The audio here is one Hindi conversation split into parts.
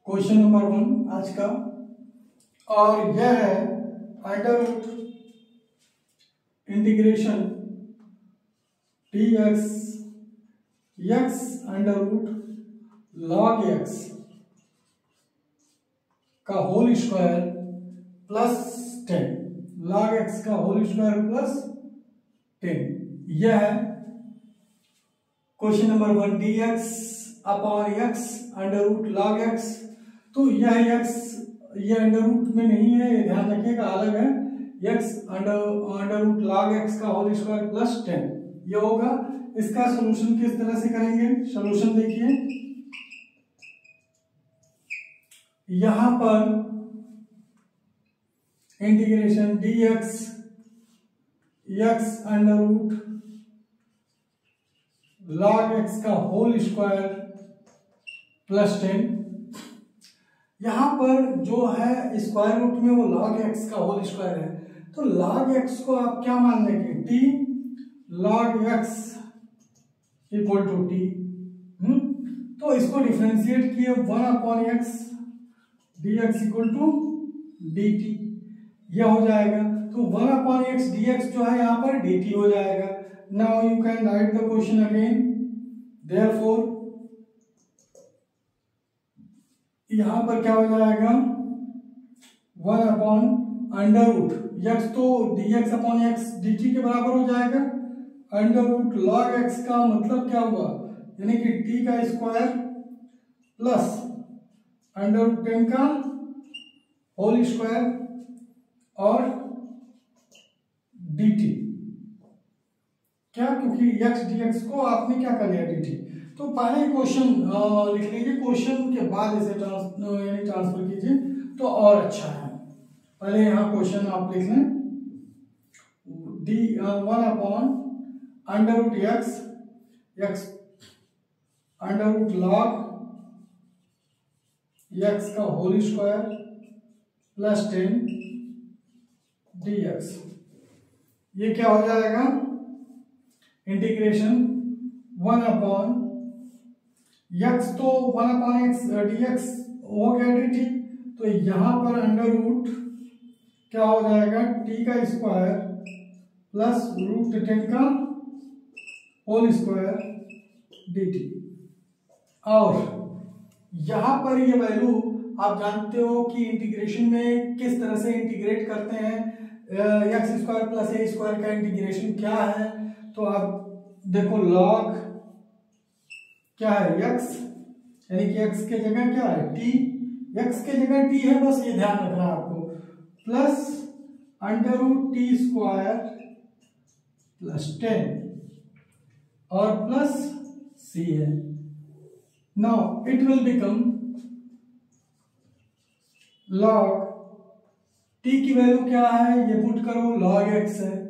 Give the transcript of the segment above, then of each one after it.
क्वेश्चन नंबर 1 आज का, और यह है under root integration dx x under root log x का whole square plus 10, log x का होल स्क्वायर प्लस 10। यह है question number 1, dx upon x under root log x। तो यह x ये अंडर रूट में नहीं है, ये ध्यान रखिएगा, अलग है। x under root log x का होल स्क्वायर प्लस 10 ये होगा। इसका सॉल्यूशन किस तरह से करेंगे? सॉल्यूशन देखिए, यहां पर integration dx x under root log x का होल स्क्वायर प्लस 10। यहां पर जो है स्क्वायर रूट में वो log x का होल स्क्वायर है, तो log x को आप क्या मान लेंगे? t log x equal to t। तो इसको डिफरेंशिएट किए 1 upon x dx equal to dt, यह हो जाएगा। तो 1 अपॉन x dx जो है यहाँ पर dt हो जाएगा। Now you can write the question again. Therefore यहां पर क्या हो जाएगा? 1 अपॉन अंडर रूट x, तो dx अपॉन x dt के बराबर हो जाएगा। अंडर रूट log x का मतलब क्या हुआ? यानी कि t का स्क्वायर प्लस अंडर रूट 10 का होल स्क्वायर और dt। क्या? क्योंकि x dx को आपने क्या कर लिया? dt। तो पहले क्वेश्चन लिख लीजिए, क्वेश्चन के बाद इसे ट्रांसफर कीजिए तो और अच्छा है। पहले यहाँ क्वेश्चन आप लिख लें, d 1 upon under root x under root log x का होल स्क्वायर प्लस 10 dx। ये क्या हो जाएगा? इंटीग्रेशन 1 अपॉन x, तो 1 अपॉन x dx हो गया dt। तो यहां पर अंडर रूट क्या हो जाएगा? t का स्क्वायर प्लस रूट 10 का होल स्क्वायर dt। और यहां पर ये वैल्यू आप जानते हो कि इंटीग्रेशन में किस तरह से इंटीग्रेट करते हैं। X square plus a square का इंटीग्रेशन क्या है? तो आप देखो, log क्या है? x, यानी कि x के जगह क्या है? t, x के जगह t है, बस ये ध्यान रखना है आपको, plus under root t square plus 10 और प्लस c है। Now it will become log t की वैल्यू क्या है? ये पुट करो, log x है,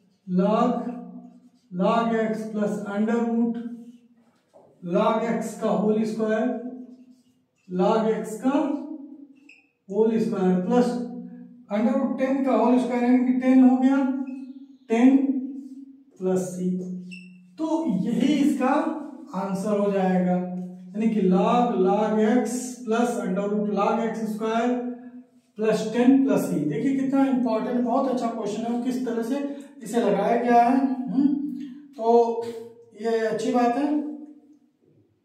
log x plus under root log x का होल स्क्वायर log x का whole square plus under root 10 का होल स्क्वायर, यानी कि 10 हो गया, 10 प्लस c। तो यही इसका आंसर हो जाएगा, यानी कि log x plus under root log x square plus 10 plus c। देखिए कितना इंपॉर्टेंट, बहुत अच्छा क्वेश्चन है, किस तरह से इसे लगाया गया है। तो ये अच्छी बात है।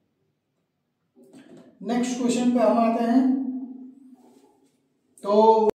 नेक्स्ट क्वेश्चन पे हम आते हैं। तो